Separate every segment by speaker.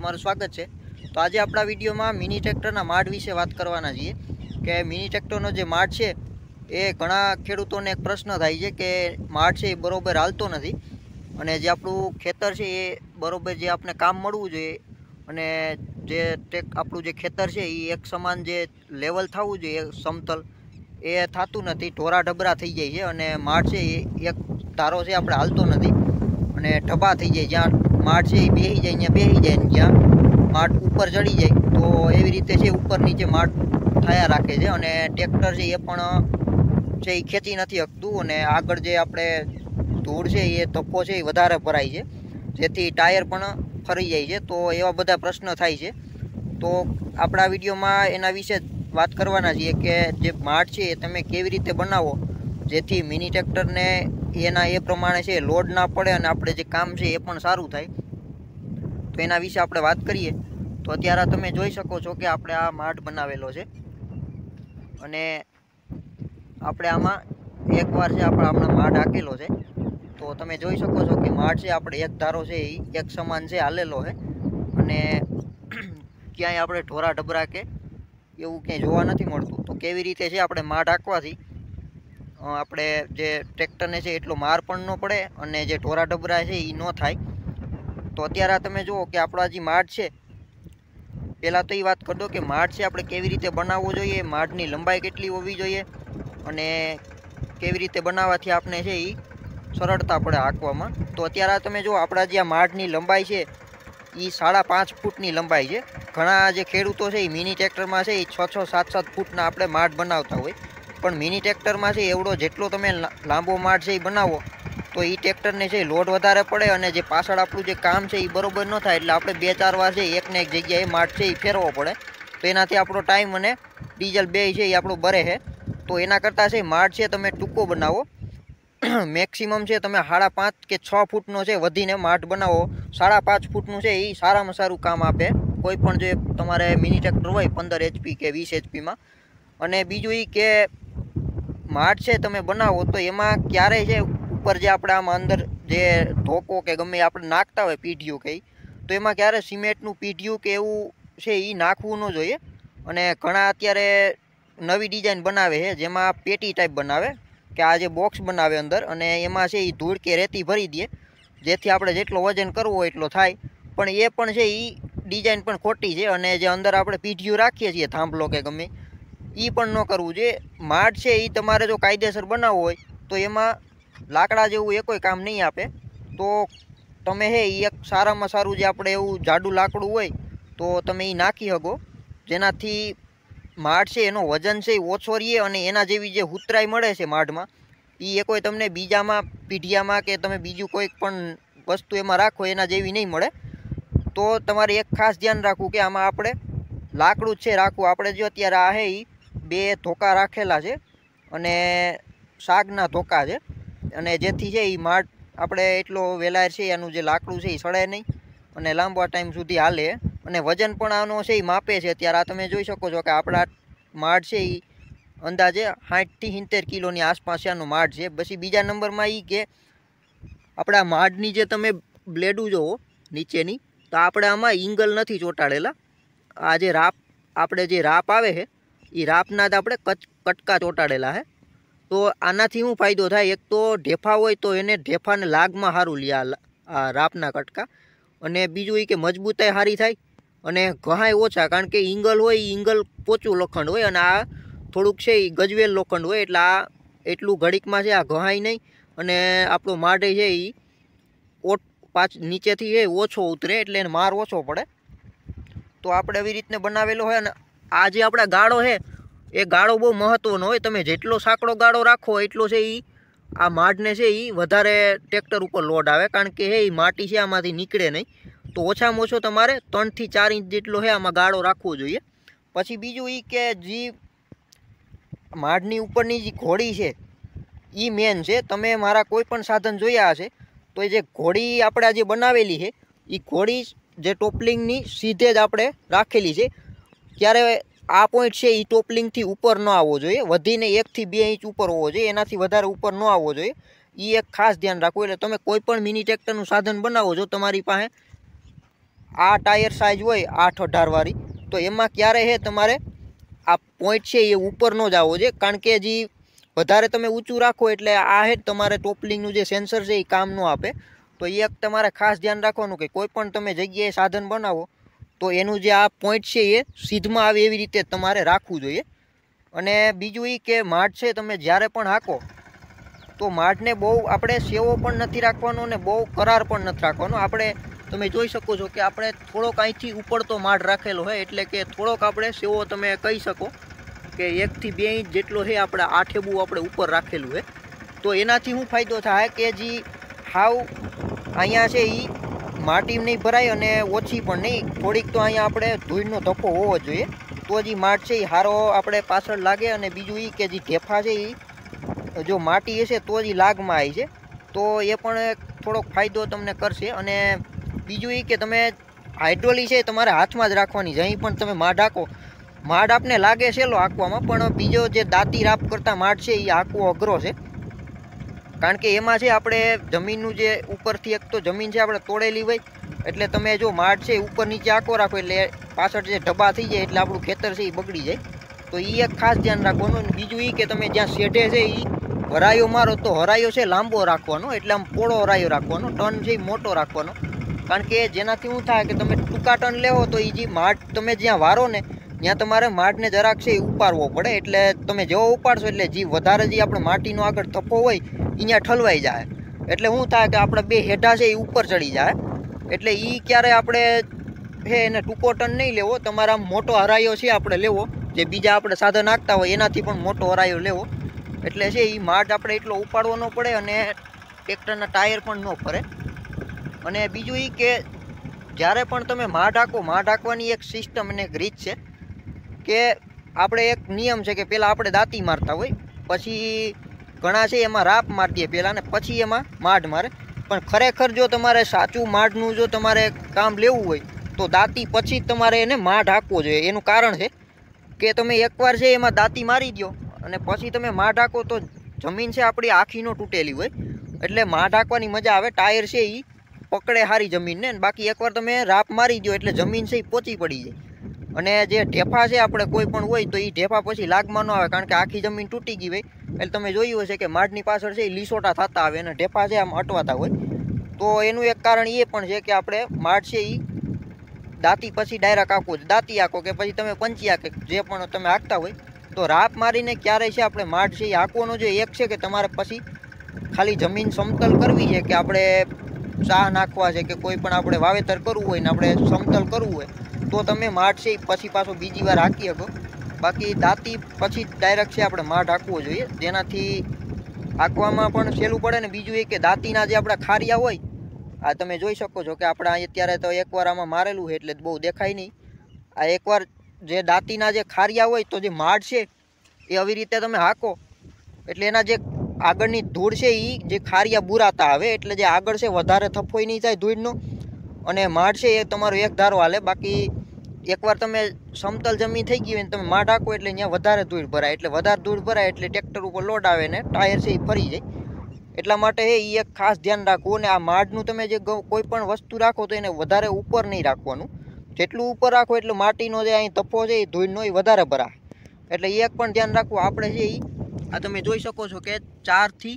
Speaker 1: તમારું સ્વાગત છે। તો આજે આપણા વિડીયોમાં મિની ટ્રેક્ટરના માડ વિશે વાત કરવાના છીએ કે મિની ટ્રેક્ટરનો જે માડ છે એ ઘણા ખેડૂતોને એક પ્રશ્ન થાય છે કે માડ છે એ બરોબર હાલતો નથી અને જે આપણું ખેતર છે એ બરોબર જે આપણે કામ મળવું જોઈએ અને જે આપણું જે ખેતર છે એ એક સમાન જે લેવલ થવું જોઈએ સમતલ એ થતું નથી, ઢોરા ઢબરા થઈ જાય છે અને માડ છે એ એક ધારો છે આપણે હાલતો નથી અને ઢબા થઈ જાય। જ્યાં માડ છે એ બેસી જાય ત્યાં બેસી જાય ને જ્યાં માડ ઉપર ચડી જાય તો એવી રીતે છે ઉપર નીચે માડ થયા રાખે છે અને ટ્રેક્ટર છે એ પણ છે એ ખેંચી નથી શકતું અને આગળ જે આપણે ધૂળ છે એ ધપ્પો છે એ વધારે ભરાય છે જેથી ટાયર પણ ફરી જાય છે। તો એવા બધા પ્રશ્ન થાય છે। તો આપણા વિડીયોમાં એના વિશે વાત કરવાના છીએ કે જે માડ છે એ તમે કેવી રીતે બનાવો જેથી મિની ટ્રેક્ટરને એના એ પ્રમાણે છે લોડ ના પડે અને આપણે જે કામ છે એ પણ સારું થાય। તો એના વિશે આપણે વાત કરીએ તો અત્યારે તમે જોઈ શકો છો કે આપણે આ માડ બનાવેલો છે અને આપણે આમાં એકવાર છે આપણે હમણાં માડ હાકેલો છે તો તમે જોઈ શકો છો કે માડ છે આપણે એક ધારો છે એ એક સમાન છે હાલેલો છે અને ક્યાંય આપણે ઢોરા ઢબરા કે એવું ક્યાંય જોવા નથી મળતું। તો કેવી રીતે છે આપણે માડ હાંકવાથી આપણે જે ટ્રેક્ટરને છે એટલો માર પણ ન પડે અને જે ઢોરા ઢબરા છે એ ન થાય। તો અત્યારે તમે જુઓ કે આપણા જે માડ છે પહેલાં તો એ વાત કરી દો કે માડ છે આપણે કેવી રીતે બનાવવો જોઈએ, માડની લંબાઈ કેટલી હોવી જોઈએ અને કેવી રીતે બનાવવાથી આપણે છે એ સરળતા પડે હાંકવામાં। તો અત્યારે તમે જુઓ આપણા જે આ માડની લંબાઈ છે એ 5.5 ફૂટની લંબાઈ છે। ઘણા જે ખેડૂતો છે એ મિની ટ્રેક્ટરમાં છે એ 6-6, 7-7 ફૂટના આપણે માડ બનાવતા હોય પણ મિની ટ્રેક્ટરમાં છે એવડો જેટલો તમે લાંબો માડ છે એ બનાવો તો એ ટ્રેક્ટરને છે લોડ વધારે પડે અને જે પાછળ આપણું જે કામ છે એ બરોબર ન થાય એટલે આપણે 2-4 વાર છે એકને એક જગ્યાએ માડ છે એ ફેરવો પડે તો એનાથી આપણો ટાઈમ અને ડીઝલ બે છે એ આપણું બરે છે। તો એના કરતાં છે માડ છે તમે ટૂંકો બનાવો, મેક્સિમમ છે તમે 5.5 કે 6 ફૂટનો છે વધીને માડ બનાવો। 5.5 ફૂટનું છે એ સારામાં સારું કામ આપે કોઈ પણ જે તમારે મિની ટ્રેક્ટર હોય 15 HP કે 20 HPમાં। અને બીજું એ કે માડ છે તમે બનાવો તો એમાં ક્યારેય છે ઉપર જે આપણે આમાં અંદર જે ધોકો કે ગમે આપણે નાખતા હોય પીઢિયું કે તો એમાં ક્યારે સિમેન્ટનું પીઢિયું કે એવું છે એ નાખવું ન જોઈએ। અને ઘણા અત્યારે નવી ડિઝાઇન બનાવે છે જેમાં પેટી ટાઈપ બનાવે કે આ જે બોક્સ બનાવે અંદર અને એમાં છે એ ધૂળ કે રેતી ભરી દે જેથી આપણે જેટલો વજન કરવો હોય એટલો થાય પણ એ પણ છે એ ડિઝાઇન પણ ખોટી છે અને જે અંદર આપણે પીઢિયું રાખીએ છીએ થાંભલો કે ગમે એ પણ ન કરવું જોઈએ। માડ છે એ તમારે જો કાયદેસર બનાવવો હોય તો એમાં લાકડા જેવું એ કોઈ કામ નહીં આપે। તો તમે હે એ એક સારામાં સારું જે આપણે એવું જાડું લાકડું હોય તો તમે એ નાખી શકો જેનાથી માડ છે એનો વજન છે એ ઓછો રહે અને એના જેવી જે ઉતરાઈ મળે છે માડમાં એ કોઈ તમને બીજામાં પીઢિયામાં કે તમે બીજું કોઈ પણ વસ્તુ એમાં રાખો એના જેવી નહીં મળે। તો તમારે એક ખાસ ધ્યાન રાખવું કે આમાં આપણે લાકડું જ છે રાખવું। આપણે જો અત્યારે આ હે એ 2 ધોકા રાખેલા છે અને શાકના ધોકા છે અને જેથી છે એ માડ આપણે એટલો વેલાર છે એનું જે લાકડું છે એ સળે નહીં અને લાંબા ટાઈમ સુધી હાલે અને વજન પણ આનો છે એ માપે છે। અત્યારે આ તમે જોઈ શકો છો કે આપણા માડ છે એ અંદાજે 60 થી 70 કિલોની આસપાસ આનો માડ છે। પછી બીજા નંબરમાં એ કે આપણા માડની જે તમે બ્લેડું જોવો નીચેની તો આપણે આમાં ઇંગલ નથી ચોંટાડેલા। આ જે રાપ આપણે જે રાપ આવે છે એ રાપના જ આપણે કટકા ચોંટાડેલા છે। તો આનાથી શું ફાયદો થાય, એક તો ઢેફા હોય તો એને ઢેફાને લાગમાં સારું લે આ રાપના કટકા અને બીજું એ કે મજબૂતાઈ સારી થાય અને ઘહાય ઓછા કારણ કે ઇંગલ હોય એ ઇંગલ પોચું લોખંડ હોય અને આ થોડુંક છે એ ગજવેલ લોખંડ હોય એટલે આ એટલું ઘડીકમાં છે આ ઘહાય નહીં અને આપણો માડ છે એ નીચેથી છે ઓછો ઉતરે એટલે એને માર ઓછો પડે। તો આપણે એવી રીતને બનાવેલો હોય અને આ જે આપણા ગાળો છે એ ગાળો બહુ મહત્ત્વનો હોય। તમે જેટલો સાંકડો ગાળો રાખો એટલો છે એ આ માડને છે એ વધારે ટ્રેક્ટર ઉપર લોડ આવે કારણ કે એ માટી છે આમાંથી નીકળે નહીં। તો ઓછામાં ઓછો તમારે 3 થી 4 ઇંચ જેટલો છે આમાં ગાળો રાખવો જોઈએ। પછી બીજું એ કે જે માડની ઉપરની જે ઘોડી છે એ મેન છે। તમે મારા કોઈ પણ સાધન જોયા હશે તો એ જે ઘોડી આપણે જે બનાવેલી છે એ ઘોડી જે ટોપલિંગની સીધે જ આપણે રાખેલી છે ત્યારે આ પોઈન્ટ છે એ ટોપલિંગથી ઉપર ન આવવો જોઈએ, વધીને 1 થી 2 ઇંચ ઉપર હોવો જોઈએ, એનાથી વધારે ઉપર ન આવવો જોઈએ। એ એક ખાસ ધ્યાન રાખવું। એટલે તમે કોઈ પણ મિની ટ્રેક્ટરનું સાધન બનાવો જો તમારી પાસે આ ટાયર સાઇઝ હોય 8-18 વાળી, તો એમાં ક્યારે છે તમારે આ પોઈન્ટ છે એ ઉપર ન જ આવવો જોઈએ, કારણ કે જે વધારે તમે ઊંચું રાખો એટલે આ હે તમારે ટોપલિંગનું જે સેન્સર છે એ કામ ન આપે. તો એ એક તમારે ખાસ ધ્યાન રાખવાનું કે કોઈ પણ તમે જગ્યાએ સાધન બનાવો તો એનું જે આ પોઈન્ટ છે એ સીધમાં આવે એવી રીતે તમારે રાખવું જોઈએ. અને બીજું એ કે માડ છે તમે જ્યારે પણ હાંકો તો માડને બહુ આપણે સેવો પણ નથી રાખવાનો અને બહુ કરાર પણ નથી રાખવાનો. આપણે તમે જોઈ શકો છો કે આપણે થોડોક અહીંથી ઉપડતો માડ રાખેલો હોય, એટલે કે થોડોક આપણે સેવો તમે કહી શકો કે 1 થી 2 ઇંચ જેટલો છે આપણે આ ઠેબુ આપણે ઉપર રાખેલું હોય. તો એનાથી શું ફાયદો થાય કે જે હાવ અહીંયા છે એ માટી નહીં ભરાય અને ઓછી પણ નહીં, થોડીક તો અહીંયા આપણે ધૂળનો ધક્કો હોવો જોઈએ, તો જે માડ છે એ સારો આપણે પાછળ લાગે. અને બીજું એ કે જે ઢેફા છે એ જો માટી હશે તો જ લાગમાં આવી છે, તો એ પણ થોડોક ફાયદો તમને કરશે. અને બીજું એ કે તમે હાઇડ્રોલી છે તમારે હાથમાં જ રાખવાની, જઅહીં પણ તમે માડ હાંકો, માડ આપને લાગે છેલો હાંકવામાં, પણ બીજો જે દાંતી રાપ કરતા માડ છે એ હાંકવો અઘરો છે, કારણ કે એમાં છે આપણે જમીનનું જે ઉપરથી એક તો જમીન છે આપણે તોડેલી હોય, એટલે તમે જો માડ છે ઉપર નીચે આંકો રાખો એટલે પાછળ જે ઢબા થઈ જાય એટલે આપણું ખેતર છે એ બગડી જાય. તો એ એક ખાસ ધ્યાન રાખવાનું. અને બીજું એ કે તમે જ્યાં શેઢે છે એ હરાયો મારો તો હરાયો છે લાંબો રાખવાનો, એટલે આમ પોળો હરાયો રાખવાનો, ટન છે એ મોટો રાખવાનો, કારણ કે જેનાથી શું થાય કે તમે ટૂંકા ટન લેવો તો એ જે માડ તમે જ્યાં વારો ને ત્યાં તમારે માડને જરાક છે એ ઉપાડવો પડે, એટલે તમે જેવો ઉપાડશો એટલે જે વધારે જે આપણે માટીનો આગળ થપ્પો હોય અહીંયા ઠલવાઈ જાય, એટલે શું થાય કે આપણે બે હેઠા છે એ ઉપર ચડી જાય. એટલે એ ક્યારે આપણે હે એને ટૂંકો ટન નહીં લેવો, તમારા મોટો હરાયો છે આપણે લેવો, જે બીજા આપણે સાધન નાખતા હોય એનાથી પણ મોટો હરાયો લેવો, એટલે છે એ માડ આપણે એટલો ઉપાડવો ન પડે અને ટ્રેક્ટરના ટાયર પણ ન ફરે. અને બીજું એ કે જ્યારે પણ તમે માડ હાંકો, માડ હાંકવાની એક સિસ્ટમ અને એક રીત છે કે આપણે એક નિયમ છે કે પહેલાં આપણે દાંતી મારતા હોય, પછી ઘણા છે એમાં રાપ મારી દે પહેલાં ને પછી એમાં માડ મારે, પણ ખરેખર જો તમારે સાચું માડનું જો તમારે કામ લેવું હોય તો દાંતી પછી જ તમારે એને માડ હાંકવો જોઈએ. એનું કારણ છે કે તમે એકવાર છે એમાં દાંતી મારી દો અને પછી તમે માડ હાંકો તો જમીન છે આપણી આખી ન તૂટેલી હોય, એટલે માડ હાંકવાની મજા આવે, ટાયર છે એ પકડે સારી જમીનને. બાકી એકવાર તમે રાપ મારી દો એટલે જમીન છે એ પોચી પડી જાય. અને જે ઢેફા છે આપણે કોઈ પણ હોય તો એ ઢેફા પછી લાગમાં ન આવે, કારણ કે આખી જમીન તૂટી ગઈ હોય, એટલે તમે જોયું હશે કે માડની પાછળ છે એ લીસોટા થતા આવે અને ઢેફા છે આમ અટવાતા હોય. તો એનું એક કારણ એ પણ છે કે આપણે માડ છે એ દાંતી પછી ડાયરેક્ટ હાંકવો, દાંતી હાંકો કે પછી તમે પંચી હાંકે જે પણ તમે હાંકતા હોય, તો રાપ મારીને ક્યારેય છે આપણે માડ છે એ હાંકવાનો જોઈએ. એક છે કે તમારે પછી ખાલી જમીન સમતલ કરવી છે કે આપણે શાહ નાખવા છે કે કોઈ પણ આપણે વાવેતર કરવું હોય ને આપણે સમતલ કરવું હોય તો તમે માડ છે પછી પાછો બીજી વાર હાંકી શકો. બાકી દાંતી પછી ડાયરેક્ટ છે આપણે માડ હાંકવો જોઈએ, જેનાથી હાંકવામાં પણ સહેલું પડે. ને બીજું એ કે દાંતીના જે આપણા ખારિયા હોય, આ તમે જોઈ શકો છો કે આપણે અત્યારે તો એકવાર આમાં મારેલું છે એટલે બહુ દેખાય નહીં. આ એકવાર જે દાંતીના જે ખારિયા હોય તો જે માડ છે એ આવી રીતે તમે હાંકો એટલે એના જે આગળની ધૂળ છે એ જે ખારિયા બુરાતા આવે, એટલે જે આગળ છે વધારે થપ્પોય નહીં થાય ધૂળનો અને માડ છે એ તમારો એક ધારો હાલે. બાકી એકવાર તમે સમતલ જમીન થઈ ગઈ હોય ને તમે માડ હાંકો એટલે અહીંયા વધારે ધૂળ ભરાય, એટલે વધારે ધૂળ ભરાય એટલે ટ્રેક્ટર ઉપર લોડ આવે ને ટાયર છે એ ફરી જાય. એટલા માટે એ એક ખાસ ધ્યાન રાખવું. અને આ માડનું તમે જે કોઈ પણ વસ્તુ રાખો તો એને વધારે ઉપર નહીં રાખવાનું, જેટલું ઉપર રાખો એટલું માટીનો જે અહીં ધપ્પો છે એ ધૂળનો એ વધારે ભરાય, એટલે એ એક પણ ધ્યાન રાખવું. આપણે છે એ આ તમે જોઈ શકો છો કે 4 થી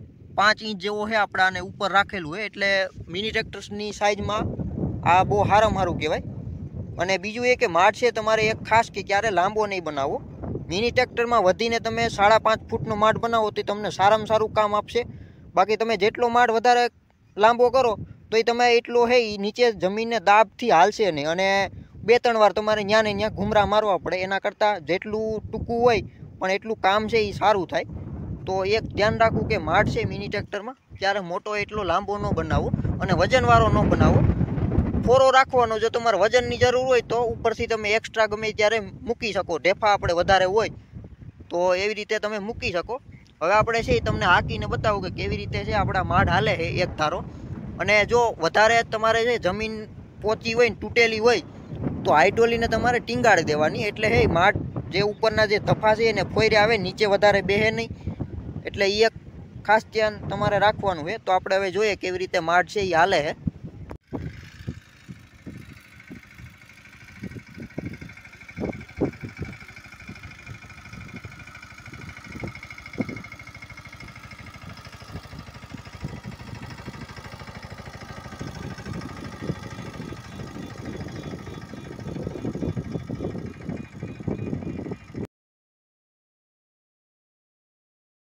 Speaker 1: 5 ઇંચ જેવો છે આપણે આને ઉપર રાખેલું હોય, એટલે મિની ટ્રેક્ટર્સની સાઇઝમાં આ બહુ સારામાં સારું કહેવાય. અને બીજું એ કે માડ છે તમારે એક ખાસ કે ક્યારે લાંબો નહીં બનાવો. મિની ટ્રેક્ટરમાં વધીને તમે 5.5 ફૂટનો માડ બનાવો તો તમને સારામાં સારું કામ આપશે. બાકી તમે જેટલો માડ વધારે લાંબો કરો તો એ તમે એટલો હે એ નીચે જમીનને દાબથી હાલશે નહીં અને 2-3 વાર તમારે ત્યાં ને ત્યાં ઘૂમરા મારવા પડે. એના કરતાં જેટલું ટૂંકું હોય પણ એટલું કામ છે એ સારું થાય. તો એક ધ્યાન રાખવું કે માડ છે મિની ટ્રેક્ટરમાં ત્યારે મોટો એટલો લાંબો ન બનાવો અને વજનવાળો ન બનાવો, ફોરો રાખવાનો. જો તમારે વજનની જરૂર હોય તો ઉપરથી તમે એક્સ્ટ્રા ગમે ત્યારે મૂકી શકો, ઢેફા આપણે વધારે હોય તો એવી રીતે તમે મૂકી શકો. હવે આપણે છે તમને હાંકીને બતાવું કે કેવી રીતે છે આપણા માડ હાલે છે એક ધારો. અને જો વધારે તમારે છે જમીન પોચી હોય ને તૂટેલી હોય તો હાઇડ્રોલીને તમારે ટીંગાડી દેવાની, એટલે હે માડ જે ઉપરના જે ધફા છે એને ફોયરે આવે, નીચે વધારે બેહે નહીં, એટલે એ એક ખાસ ધ્યાન તમારે રાખવાનું છે. તો આપણે હવે જોઈએ કેવી રીતે માડ છે એ હાલે છે.